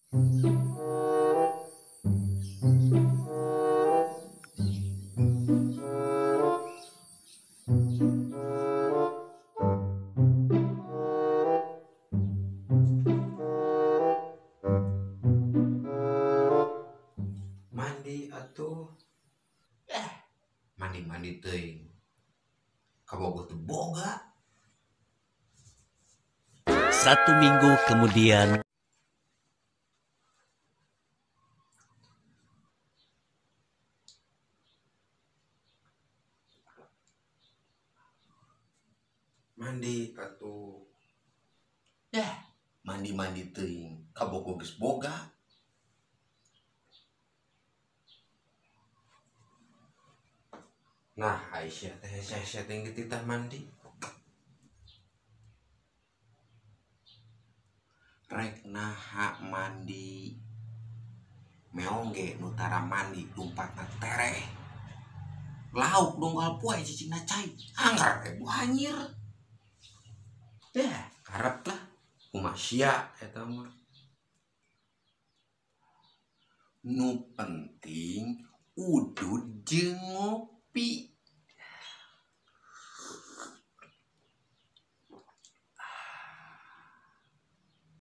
Mandi atuh. Mandi teuing. Kabogoh teu boga. 1 minggu kemudian. Mandi atuh. Mandi teuing. Kabogoh geus boga. Nah, Aisyah teh titah mandi. Rek naha mandi. Meong ge nu tara mandi lumpatna tereh. Lauk donggal poe cicingna cai. Anggar bu hanyir. Karep lah. Kumaha sia eta mah. Nu penting udud jeung ngopi.